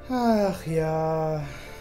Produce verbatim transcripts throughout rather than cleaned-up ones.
Ach ja.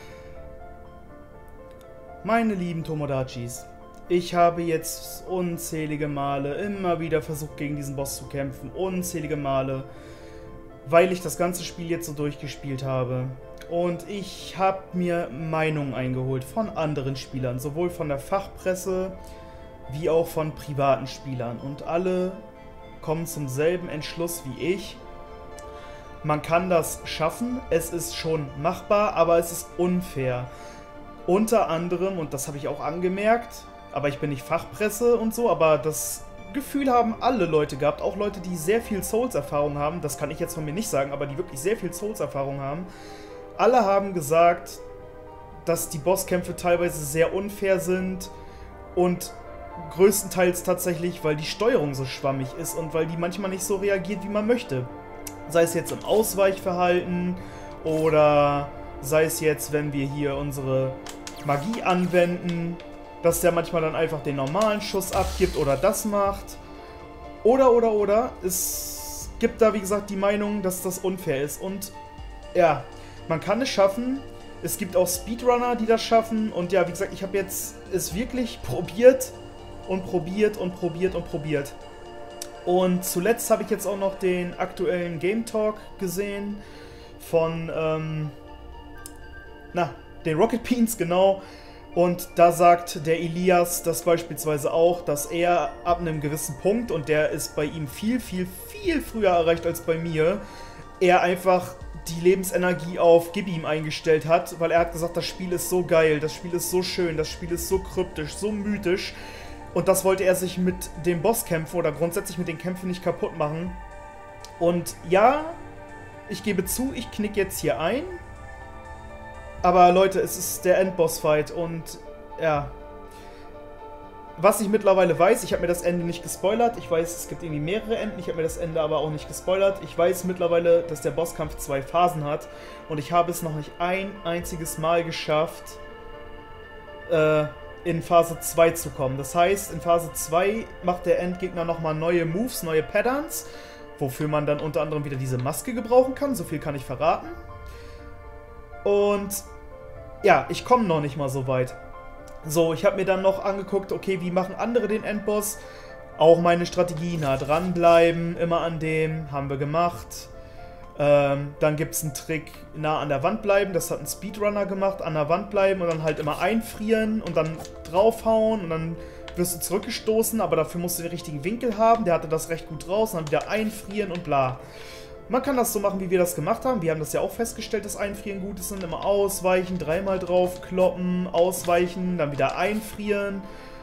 Meine lieben Tomodachis, ich habe jetzt unzählige Male immer wieder versucht, gegen diesen Boss zu kämpfen. Unzählige Male, weil ich das ganze Spiel jetzt so durchgespielt habe. Und ich habe mir Meinungen eingeholt von anderen Spielern, sowohl von der Fachpresse wie auch von privaten Spielern. Und alle kommen zum selben Entschluss wie ich. Man kann das schaffen, es ist schon machbar, aber es ist unfair. Unter anderem, und das habe ich auch angemerkt, aber ich bin nicht Fachpresse und so, aber das Gefühl haben alle Leute gehabt, auch Leute, die sehr viel Souls-Erfahrung haben, das kann ich jetzt von mir nicht sagen, aber die wirklich sehr viel Souls-Erfahrung haben. Alle haben gesagt, dass die Bosskämpfe teilweise sehr unfair sind und größtenteils tatsächlich, weil die Steuerung so schwammig ist und weil die manchmal nicht so reagiert, wie man möchte. Sei es jetzt im Ausweichverhalten oder sei es jetzt, wenn wir hier unsere Magie anwenden, dass der manchmal dann einfach den normalen Schuss abgibt oder das macht. Oder, oder, oder. Es gibt da, wie gesagt, die Meinung, dass das unfair ist. Und ja, man kann es schaffen. Es gibt auch Speedrunner, die das schaffen. Und ja, wie gesagt, ich habe jetzt es wirklich probiert und probiert und probiert und probiert. Und zuletzt habe ich jetzt auch noch den aktuellen Game Talk gesehen von, ähm, na, den Rocket Beans, genau. Und da sagt der Elias das beispielsweise auch, dass er ab einem gewissen Punkt, und der ist bei ihm viel, viel, viel früher erreicht als bei mir, er einfach die Lebensenergie auf Gib ihm eingestellt hat, weil er hat gesagt, das Spiel ist so geil, das Spiel ist so schön, das Spiel ist so kryptisch, so mythisch. Und das wollte er sich mit dem Bosskämpfen oder grundsätzlich mit den Kämpfen nicht kaputt machen. Und ja, ich gebe zu, ich knick jetzt hier ein. Aber Leute, es ist der Endboss-Fight und ja. Was ich mittlerweile weiß, ich habe mir das Ende nicht gespoilert. Ich weiß, es gibt irgendwie mehrere Enden. Ich habe mir das Ende aber auch nicht gespoilert. Ich weiß mittlerweile, dass der Bosskampf zwei Phasen hat. Und ich habe es noch nicht ein einziges Mal geschafft, äh, in Phase zwei zu kommen. Das heißt, in Phase zwei macht der Endgegner nochmal neue Moves, neue Patterns, wofür man dann unter anderem wieder diese Maske gebrauchen kann. So viel kann ich verraten. Und ja, ich komme noch nicht mal so weit. So, ich habe mir dann noch angeguckt, okay, wie machen andere den Endboss? Auch meine Strategie, nah dranbleiben, immer an dem, haben wir gemacht. Ähm, dann gibt es einen Trick, nah an der Wand bleiben, das hat ein Speedrunner gemacht, an der Wand bleiben und dann halt immer einfrieren und dann draufhauen und dann wirst du zurückgestoßen, aber dafür musst du den richtigen Winkel haben, der hatte das recht gut raus und dann wieder einfrieren und bla. Man kann das so machen, wie wir das gemacht haben, wir haben das ja auch festgestellt, dass Einfrieren gut ist, dann immer ausweichen, dreimal drauf kloppen, ausweichen, dann wieder einfrieren.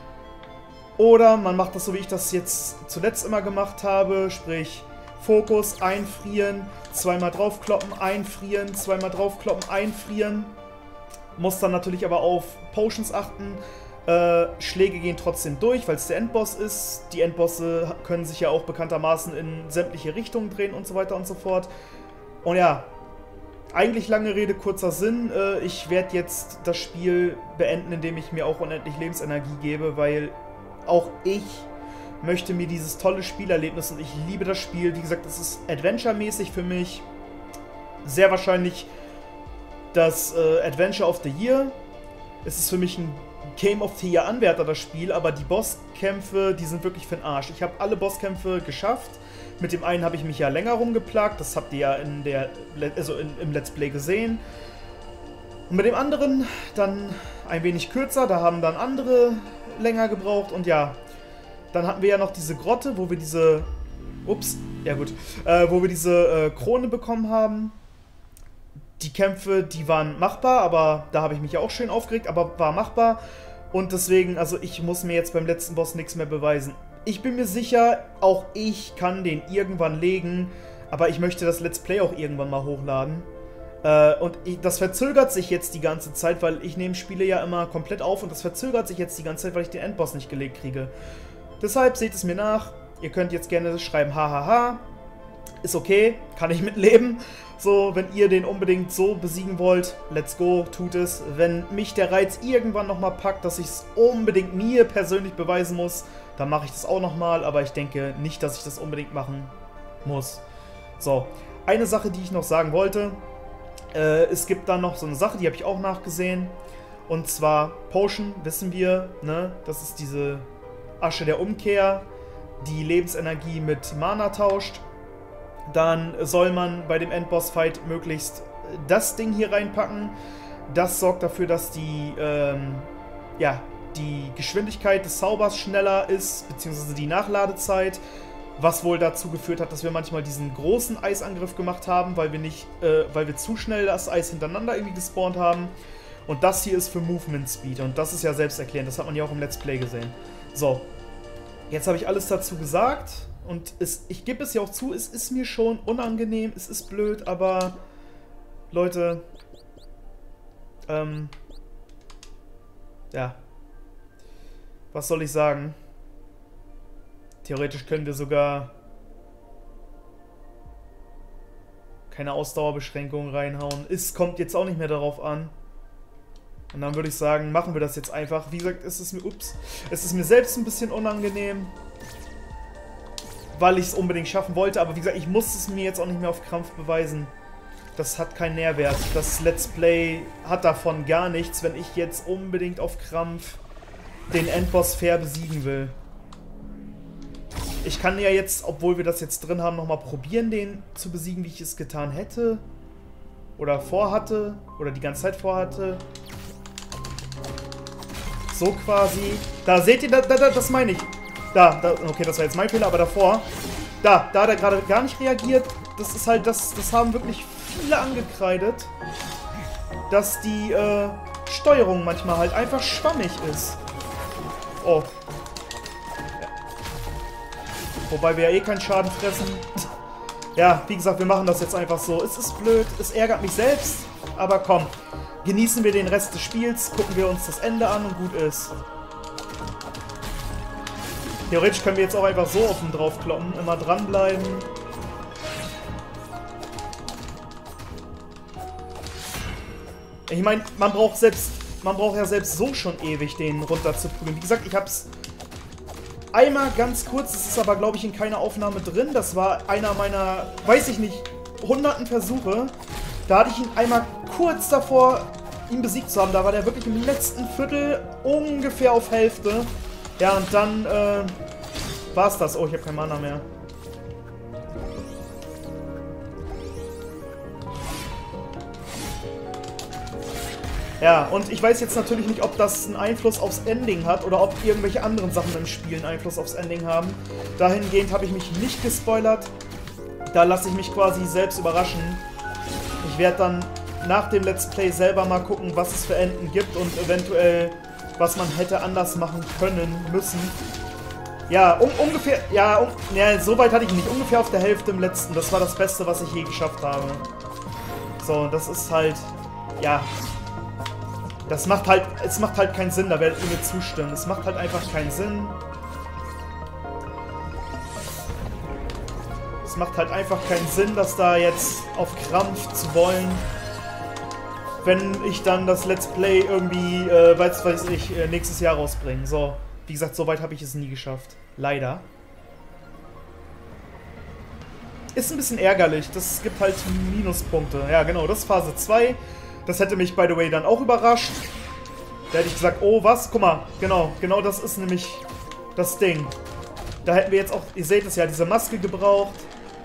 Oder man macht das so, wie ich das jetzt zuletzt immer gemacht habe, sprich Fokus, einfrieren, zweimal draufkloppen, einfrieren, zweimal draufkloppen, einfrieren. Muss dann natürlich aber auf Potions achten. Äh, Schläge gehen trotzdem durch, weil es der Endboss ist. Die Endbosse können sich ja auch bekanntermaßen in sämtliche Richtungen drehen und so weiter und so fort. Und ja, eigentlich lange Rede, kurzer Sinn. Äh, ich werde jetzt das Spiel beenden, indem ich mir auch unendlich Lebensenergie gebe, weil auch ich möchte mir dieses tolle Spielerlebnis und ich liebe das Spiel. Wie gesagt, es ist Adventure-mäßig für mich. Sehr wahrscheinlich das äh, Adventure of the Year. Es ist für mich ein Game of the Year Anwärter, das Spiel, aber die Bosskämpfe, die sind wirklich für den Arsch. Ich habe alle Bosskämpfe geschafft. Mit dem einen habe ich mich ja länger rumgeplagt. Das habt ihr ja in der, also in, im Let's Play gesehen. Und mit dem anderen dann ein wenig kürzer. Da haben dann andere länger gebraucht und ja. Dann hatten wir ja noch diese Grotte, wo wir diese... Ups, ja gut. Äh, wo wir diese äh, Krone bekommen haben. Die Kämpfe, die waren machbar, aber da habe ich mich ja auch schön aufgeregt, aber war machbar. Und deswegen, also ich muss mir jetzt beim letzten Boss nichts mehr beweisen. Ich bin mir sicher, auch ich kann den irgendwann legen, aber ich möchte das Let's Play auch irgendwann mal hochladen. Äh, und ich, das verzögert sich jetzt die ganze Zeit, weil ich nehme Spiele ja immer komplett auf und das verzögert sich jetzt die ganze Zeit, weil ich den Endboss nicht gelegt kriege. Deshalb seht es mir nach. Ihr könnt jetzt gerne schreiben, hahaha. Ist okay, kann ich mitleben. So, wenn ihr den unbedingt so besiegen wollt, let's go, tut es. Wenn mich der Reiz irgendwann nochmal packt, dass ich es unbedingt mir persönlich beweisen muss, dann mache ich das auch nochmal. Aber ich denke nicht, dass ich das unbedingt machen muss. So, eine Sache, die ich noch sagen wollte. Äh, es gibt dann noch so eine Sache, die habe ich auch nachgesehen. Und zwar Potion, wissen wir, ne? Das ist diese Asche der Umkehr, die Lebensenergie mit Mana tauscht. Dann soll man bei dem Endboss-Fight möglichst das Ding hier reinpacken. Das sorgt dafür, dass die, ähm, ja, die Geschwindigkeit des Zaubers schneller ist, beziehungsweise die Nachladezeit. Was wohl dazu geführt hat, dass wir manchmal diesen großen Eisangriff gemacht haben, weil wir nicht, äh, weil wir zu schnell das Eis hintereinander irgendwie gespawnt haben. Und das hier ist für Movement Speed. Und das ist ja selbsterklärend. Das hat man ja auch im Let's Play gesehen. So. Jetzt habe ich alles dazu gesagt. Und es, ich gebe es ja auch zu, es ist mir schon unangenehm. Es ist blöd, aber Leute, ähm, ja, was soll ich sagen? Theoretisch können wir sogar keine Ausdauerbeschränkungen reinhauen. Es kommt jetzt auch nicht mehr darauf an. Und dann würde ich sagen, machen wir das jetzt einfach. Wie gesagt, es ist mir, ups, es ist mir selbst ein bisschen unangenehm, weil ich es unbedingt schaffen wollte. Aber wie gesagt, ich muss es mir jetzt auch nicht mehr auf Krampf beweisen. Das hat keinen Nährwert. Das Let's Play hat davon gar nichts, wenn ich jetzt unbedingt auf Krampf den Endboss fair besiegen will. Ich kann ja jetzt, obwohl wir das jetzt drin haben, nochmal probieren, den zu besiegen, wie ich es getan hätte. Oder vorhatte. Oder die ganze Zeit vorhatte. So quasi. Da seht ihr, da, da, das meine ich. Da, da, okay, das war jetzt mein Fehler, aber davor. Da, da hat er gerade gar nicht reagiert. Das ist halt, das, das haben wirklich viele angekreidet. Dass die äh, Steuerung manchmal halt einfach schwammig ist. Oh. Wobei wir ja eh keinen Schaden fressen. Ja, wie gesagt, wir machen das jetzt einfach so. Es ist blöd, es ärgert mich selbst. Aber komm, genießen wir den Rest des Spiels, gucken wir uns das Ende an und gut ist. Theoretisch können wir jetzt auch einfach so offen drauf kloppen. Immer dranbleiben. Ich meine, man braucht selbst, man braucht ja selbst so schon ewig, den runter zu prügeln. Wie gesagt, ich hab's einmal ganz kurz, das ist aber, glaube ich, in keiner Aufnahme drin. Das war einer meiner, weiß ich nicht, hunderten Versuche. Da hatte ich ihn einmal kurz davor, ihn besiegt zu haben. Da war der wirklich im letzten Viertel ungefähr auf Hälfte. Ja, und dann äh, war es das. Oh, ich habe kein Mana mehr. Ja, und ich weiß jetzt natürlich nicht, ob das einen Einfluss aufs Ending hat oder ob irgendwelche anderen Sachen im Spiel einen Einfluss aufs Ending haben. Dahingehend habe ich mich nicht gespoilert. Da lasse ich mich quasi selbst überraschen. Ich werde dann nach dem Let's Play selber mal gucken, was es für Enden gibt und eventuell, was man hätte anders machen können, müssen. Ja, um, ungefähr, ja, um, ja, so weit hatte ich nicht. Ungefähr auf der Hälfte im letzten. Das war das Beste, was ich je geschafft habe. So, das ist halt, ja... Das macht halt, es macht halt keinen Sinn, da werdet ihr mir zustimmen. Es macht halt einfach keinen Sinn. Es macht halt einfach keinen Sinn, das da jetzt auf Krampf zu wollen. Wenn ich dann das Let's Play irgendwie, äh, weiß, weiß ich, äh, nächstes Jahr rausbringe. So, wie gesagt, so weit habe ich es nie geschafft. Leider. Ist ein bisschen ärgerlich. Das gibt halt Minuspunkte. Ja, genau, das ist Phase zwei. Das hätte mich, by the way, dann auch überrascht. Da hätte ich gesagt, oh, was? Guck mal, genau, genau das ist nämlich das Ding. Da hätten wir jetzt auch, ihr seht es ja, diese Maske gebraucht.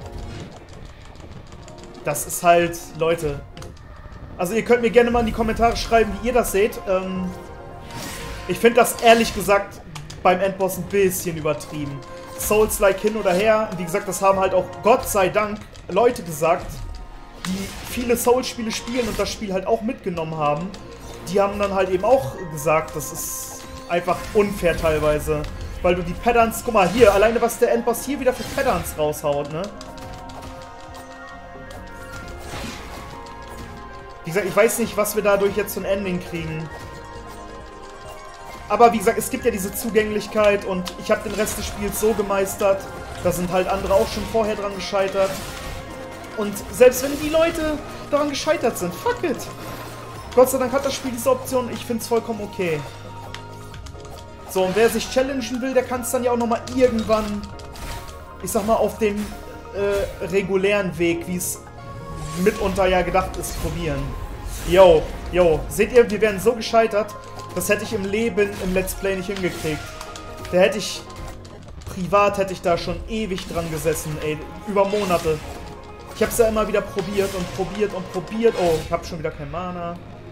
Das ist halt, Leute. Also ihr könnt mir gerne mal in die Kommentare schreiben, wie ihr das seht. Ähm, ich finde das ehrlich gesagt beim Endboss ein bisschen übertrieben. Souls-like hin oder her. Wie gesagt, das haben halt auch Gott sei Dank Leute gesagt, die viele Souls-Spiele spielen und das Spiel halt auch mitgenommen haben. Die haben dann halt eben auch gesagt, das ist einfach unfair teilweise. Weil du die Patterns, guck mal hier, alleine was der Endboss hier wieder für Patterns raushaut, ne? Wie gesagt, ich weiß nicht, was wir dadurch jetzt für ein Ending kriegen. Aber wie gesagt, es gibt ja diese Zugänglichkeit und ich habe den Rest des Spiels so gemeistert. Da sind halt andere auch schon vorher dran gescheitert. Und selbst wenn die Leute daran gescheitert sind, fuck it. Gott sei Dank hat das Spiel diese Option, ich finde es vollkommen okay. So, und wer sich challengen will, der kann es dann ja auch nochmal irgendwann, ich sag mal, auf dem äh, regulären Weg, wie es mitunter ja gedacht ist, probieren. Yo, yo, seht ihr, wir wären so gescheitert, das hätte ich im Leben im Let's Play nicht hingekriegt. Da hätte ich, privat hätte ich da schon ewig dran gesessen, ey, über Monate. Ich hab's ja immer wieder probiert und probiert und probiert. Oh, ich hab schon wieder kein Mana.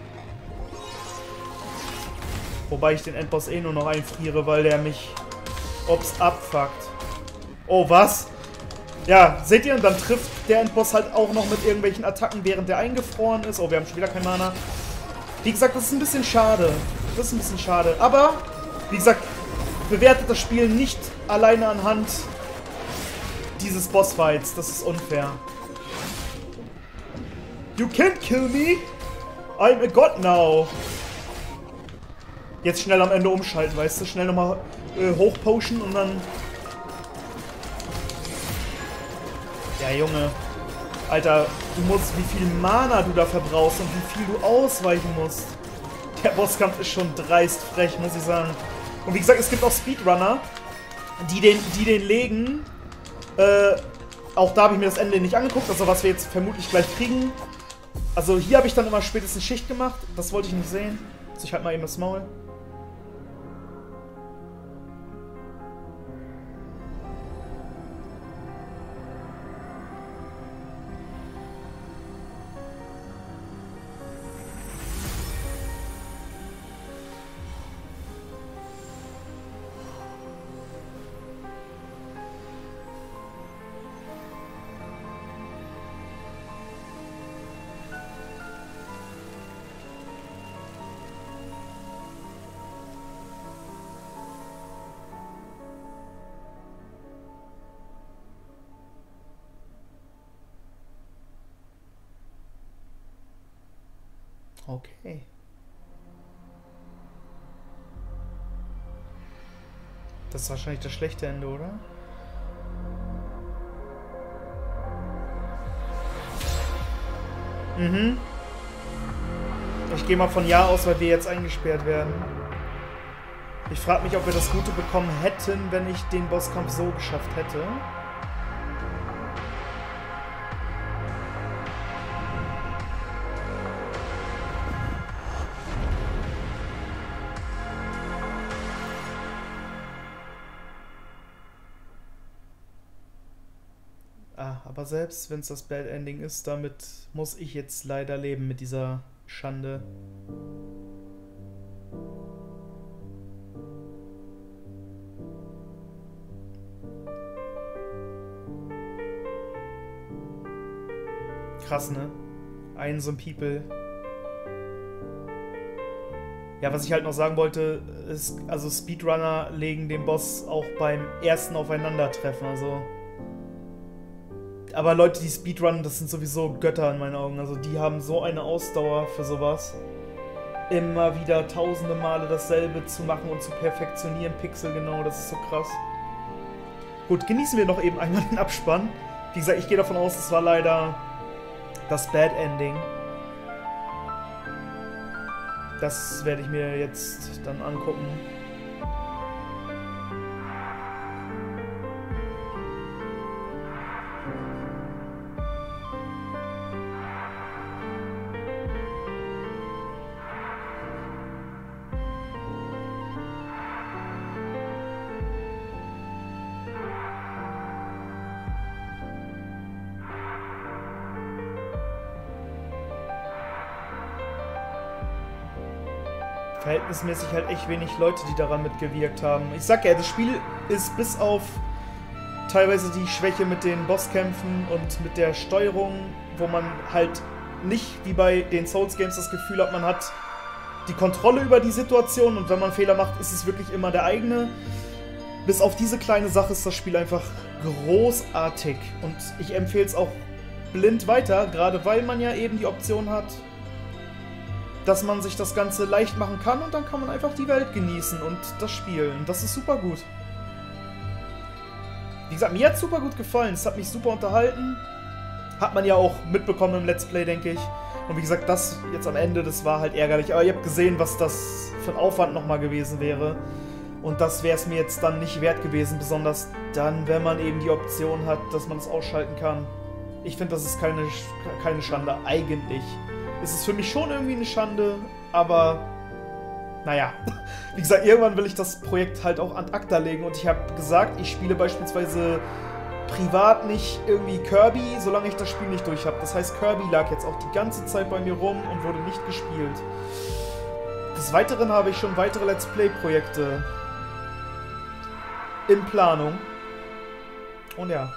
Wobei ich den Endboss eh nur noch einfriere, weil der mich obst abfuckt. Oh, was? Ja, seht ihr? Und dann trifft der Endboss halt auch noch mit irgendwelchen Attacken, während der eingefroren ist. Oh, wir haben schon wieder kein Mana. Wie gesagt, das ist ein bisschen schade. Das ist ein bisschen schade. Aber, wie gesagt, bewertet das Spiel nicht alleine anhand dieses Bossfights. Das ist unfair. You can't kill me! I'm a god now! Jetzt schnell am Ende umschalten, weißt du? Schnell nochmal äh, hochpotion und dann... Ja, Junge. Alter, du musst, wie viel Mana du da verbrauchst und wie viel du ausweichen musst. Der Bosskampf ist schon dreist frech, muss ich sagen. Und wie gesagt, es gibt auch Speedrunner, die den, die den legen. Äh, auch da habe ich mir das Ende nicht angeguckt, also was wir jetzt vermutlich gleich kriegen. Also hier habe ich dann immer spätestens Schicht gemacht. Das wollte ich nicht sehen. Also ich halte mal eben das Maul. Okay. Das ist wahrscheinlich das schlechte Ende, oder? Mhm. Ich gehe mal von Ja aus, weil wir jetzt eingesperrt werden. Ich frage mich, ob wir das Gute bekommen hätten, wenn ich den Bosskampf so geschafft hätte. Ah, aber selbst wenn es das Bad Ending ist, damit muss ich jetzt leider leben mit dieser Schande. Krass, ne? Ein so ein People. Ja, was ich halt noch sagen wollte, ist, also Speedrunner legen den Boss auch beim ersten Aufeinandertreffen, also... Aber Leute, die Speedrunnen, das sind sowieso Götter in meinen Augen. Also die haben so eine Ausdauer für sowas. Immer wieder tausende Male dasselbe zu machen und zu perfektionieren, pixelgenau, das ist so krass. Gut, genießen wir noch eben einmal den Abspann. Wie gesagt, ich gehe davon aus, es war leider das Bad Ending. Das werde ich mir jetzt dann angucken. Verhältnismäßig halt echt wenig Leute, die daran mitgewirkt haben. Ich sag ja, das Spiel ist bis auf teilweise die Schwäche mit den Bosskämpfen und mit der Steuerung, wo man halt nicht wie bei den Souls-Games das Gefühl hat, man hat die Kontrolle über die Situation und wenn man Fehler macht, ist es wirklich immer der eigene. Bis auf diese kleine Sache ist das Spiel einfach großartig und ich empfehle es auch blind weiter, gerade weil man ja eben die Option hat, dass man sich das Ganze leicht machen kann und dann kann man einfach die Welt genießen und das spielen. Das ist super gut. Wie gesagt, mir hat es super gut gefallen. Es hat mich super unterhalten. Hat man ja auch mitbekommen im Let's Play, denke ich. Und wie gesagt, das jetzt am Ende, das war halt ärgerlich. Aber ihr habt gesehen, was das für ein Aufwand nochmal gewesen wäre. Und das wäre es mir jetzt dann nicht wert gewesen. Besonders dann, wenn man eben die Option hat, dass man es ausschalten kann. Ich finde, das ist keine, keine Schande eigentlich. Es ist für mich schon irgendwie eine Schande, aber naja. Wie gesagt, irgendwann will ich das Projekt halt auch an acta legen und ich habe gesagt, ich spiele beispielsweise privat nicht irgendwie Kirby, solange ich das Spiel nicht durch habe. Das heißt, Kirby lag jetzt auch die ganze Zeit bei mir rum und wurde nicht gespielt. Des Weiteren habe ich schon weitere Let's Play-Projekte in Planung. Und ja.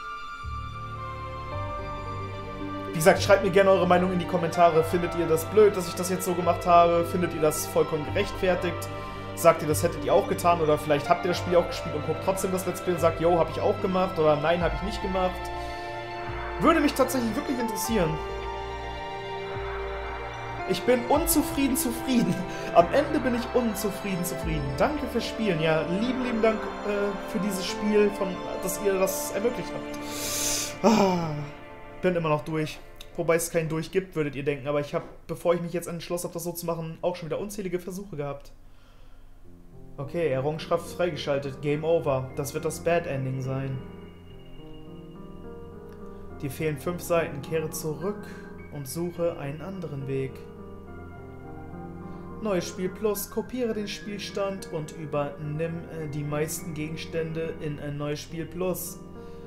Wie gesagt, schreibt mir gerne eure Meinung in die Kommentare. Findet ihr das blöd, dass ich das jetzt so gemacht habe? Findet ihr das vollkommen gerechtfertigt? Sagt ihr, das hättet ihr auch getan? Oder vielleicht habt ihr das Spiel auch gespielt und guckt trotzdem das Let's Play und sagt, yo, habe ich auch gemacht? Oder nein, habe ich nicht gemacht? Würde mich tatsächlich wirklich interessieren. Ich bin unzufrieden zufrieden. Am Ende bin ich unzufrieden zufrieden. Danke fürs Spielen. Ja, lieben, lieben Dank äh, für dieses Spiel, von, dass ihr das ermöglicht habt. Ah, bin immer noch durch. Wobei es keinen Durch gibt, würdet ihr denken. Aber ich habe, bevor ich mich jetzt entschlossen habe, das so zu machen, auch schon wieder unzählige Versuche gehabt. Okay, Errungenschaft freigeschaltet. Game over. Das wird das Bad Ending sein. Dir fehlen fünf Seiten. Kehre zurück und suche einen anderen Weg. Neues Spiel Plus. Kopiere den Spielstand und übernimm äh, die meisten Gegenstände in ein neues Spiel Plus.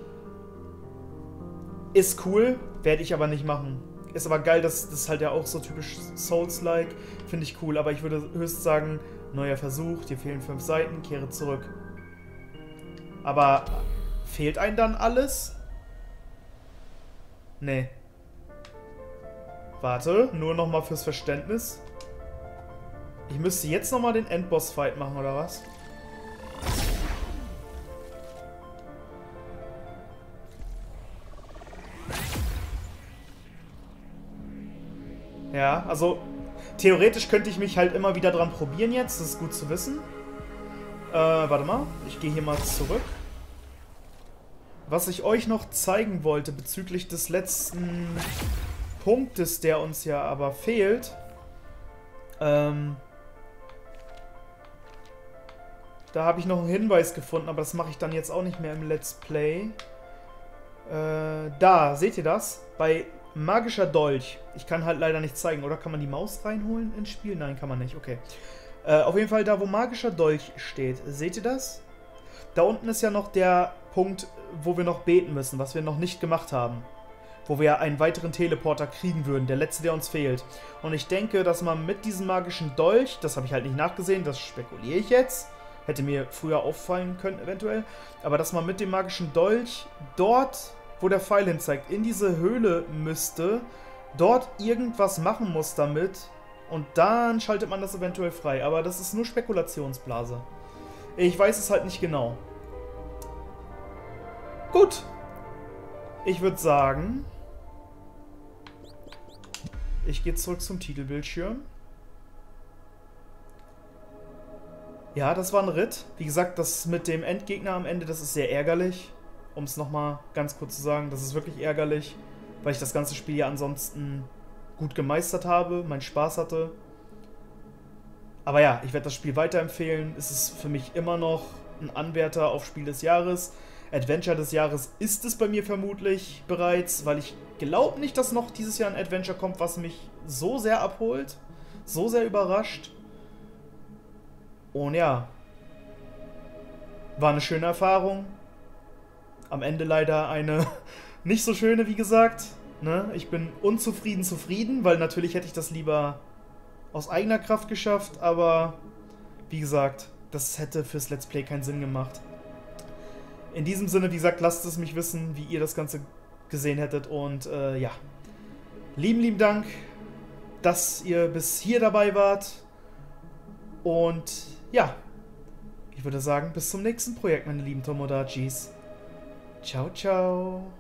Ist cool, werde ich aber nicht machen. Ist aber geil, dass das halt ja auch so typisch Souls-like. Finde ich cool, aber ich würde höchst sagen, neuer Versuch, dir fehlen fünf Seiten, kehre zurück. Aber fehlt einem dann alles? Nee. Warte, nur nochmal fürs Verständnis. Ich müsste jetzt nochmal den Endboss-Fight machen, oder was? Ja, also theoretisch könnte ich mich halt immer wieder dran probieren jetzt. Das ist gut zu wissen. Äh, warte mal. Ich gehe hier mal zurück. Was ich euch noch zeigen wollte bezüglich des letzten Punktes, der uns ja aber fehlt. Ähm, da habe ich noch einen Hinweis gefunden, aber das mache ich dann jetzt auch nicht mehr im Let's Play. Äh, da, seht ihr das? Bei magischer Dolch. Ich kann halt leider nicht zeigen. Oder kann man die Maus reinholen ins Spiel? Nein, kann man nicht. Okay. Äh, auf jeden Fall da, wo magischer Dolch steht. Seht ihr das? Da unten ist ja noch der Punkt, wo wir noch beten müssen, was wir noch nicht gemacht haben. Wo wir einen weiteren Teleporter kriegen würden. Der letzte, der uns fehlt. Und ich denke, dass man mit diesem magischen Dolch, das habe ich halt nicht nachgesehen, das spekuliere ich jetzt. Hätte mir früher auffallen können, eventuell. Aber dass man mit dem magischen Dolch dort, wo der Pfeil hin zeigt, in diese Höhle müsste, dort irgendwas machen muss damit und dann schaltet man das eventuell frei. Aber das ist nur Spekulationsblase. Ich weiß es halt nicht genau. Gut. Ich würde sagen, ich gehe zurück zum Titelbildschirm. Ja, das war ein Ritt. Wie gesagt, das mit dem Endgegner am Ende, das ist sehr ärgerlich. Um es nochmal ganz kurz zu sagen, das ist wirklich ärgerlich, weil ich das ganze Spiel ja ansonsten gut gemeistert habe, meinen Spaß hatte. Aber ja, ich werde das Spiel weiterempfehlen. Es ist für mich immer noch ein Anwärter auf Spiel des Jahres. Adventure des Jahres ist es bei mir vermutlich bereits, weil ich glaube nicht, dass noch dieses Jahr ein Adventure kommt, was mich so sehr abholt, so sehr überrascht. Und ja, war eine schöne Erfahrung. Am Ende leider eine nicht so schöne, wie gesagt. Ne? Ich bin unzufrieden zufrieden, weil natürlich hätte ich das lieber aus eigener Kraft geschafft, aber wie gesagt, das hätte fürs Let's Play keinen Sinn gemacht. In diesem Sinne, wie gesagt, lasst es mich wissen, wie ihr das Ganze gesehen hättet und äh, ja, lieben, lieben Dank, dass ihr bis hier dabei wart und ja, ich würde sagen, bis zum nächsten Projekt, meine lieben Tomodachis. Ciao, ciao.